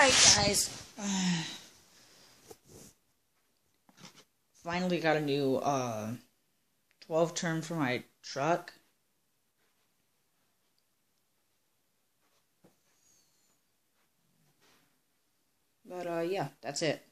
Alright, guys. Finally got a new 12 term for my truck. But yeah, that's it.